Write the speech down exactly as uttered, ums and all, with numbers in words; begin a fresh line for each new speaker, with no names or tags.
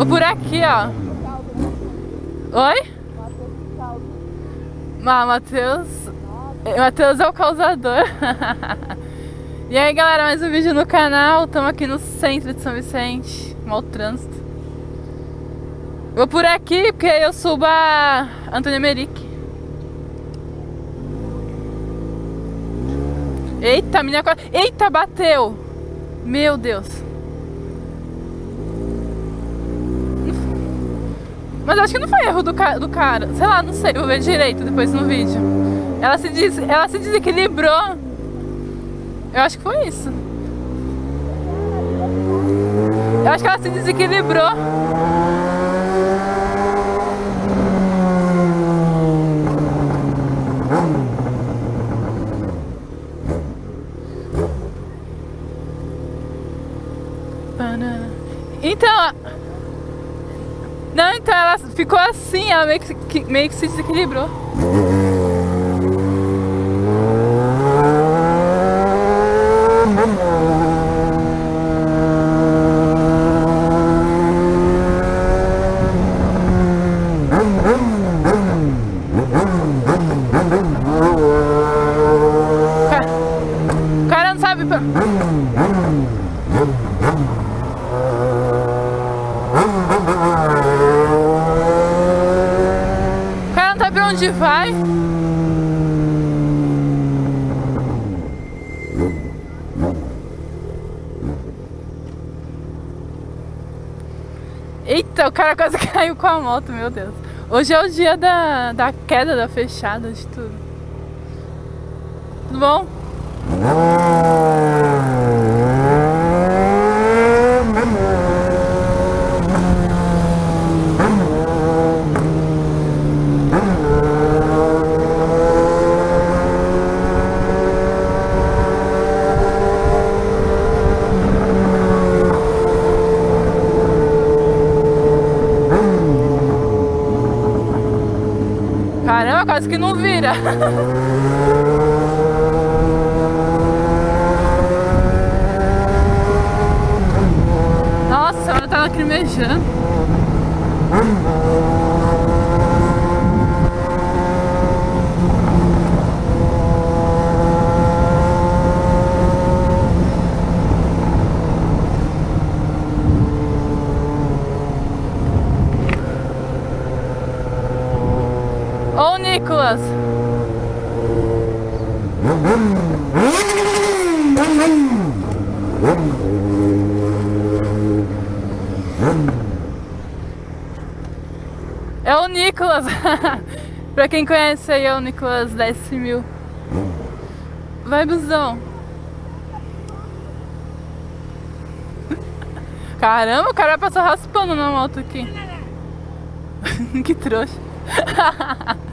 Vou por aqui, ó. Oi? Ah, Matheus. Matheus é o causador. E aí, galera, mais um vídeo no canal. Estamos aqui no centro de São Vicente. Mal trânsito. Vou por aqui porque eu subo a Antônio Emerick. Eita, a menina... Eita, bateu! Meu Deus. Mas acho que não foi erro do, ca... do cara. Sei lá, não sei. Vou ver direito depois no vídeo. Ela se, des... Ela se desequilibrou. Eu acho que foi isso. Eu acho que ela se desequilibrou. Então... Não, então ela ficou assim, ela meio que, meio que se desequilibrou. O cara não sabe... O cara não sabe pra onde vai. Eita, o cara quase caiu com a moto, meu Deus. Hoje é o dia da, da queda, da fechada, de tudo. Tudo bom? Caramba, quase que não vira. Nossa, ela tá lacrimejando. Ô, Nicolas! É o Nicolas! Pra quem conhece aí, é o Nicolas dez mil. Vai, busão! Caramba, o cara passou raspando na moto aqui. Que trouxa!